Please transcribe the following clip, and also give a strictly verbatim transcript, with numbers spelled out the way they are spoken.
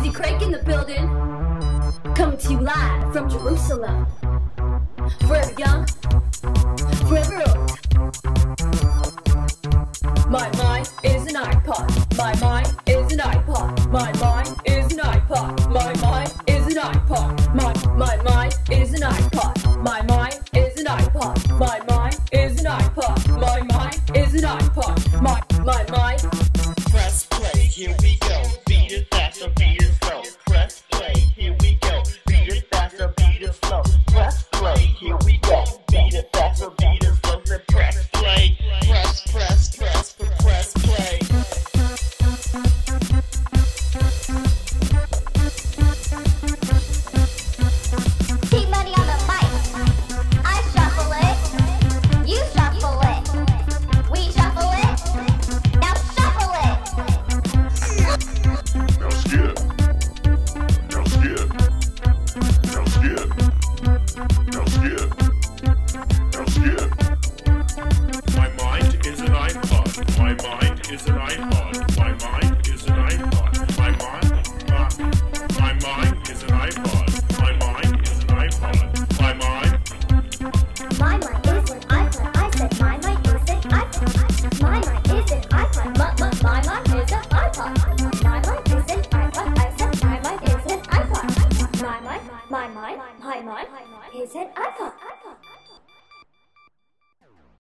Crazy Craig in the building, coming to you live from Jerusalem. Forever young, forever old. My mind is an iPod. My mind is an iPod. My mind is an iPod. My mind is an iPod. My my mind is an iPod. My mind is an iPod. My mind is an iPod. My mind is an iPod. My my mind. Press play, here we go. Beat it faster, beat it slow. Press play, here we go. Beat it faster, beat it slow. Press play, here we go. Beat it faster, beat it slow. Then press play. Press, press, press, press play. Keep money on the mic. I shuffle it. You shuffle it. We shuffle it. Now shuffle it. Now skip. Now skip. Now skip. Now skip. Now skip. My mind is an iPod. My mind is an iPod. My mind is an iPod. My mind, uh, my mind is an iPod. My mind is an iPod. My mind. My mind is an iPod. I said my mind is an iPod. My mind is an iPod. My, my, my mind is an iPod. My mind is an iPod. I said my mind is an iPod. My mind, my mind, my mind is an iPod.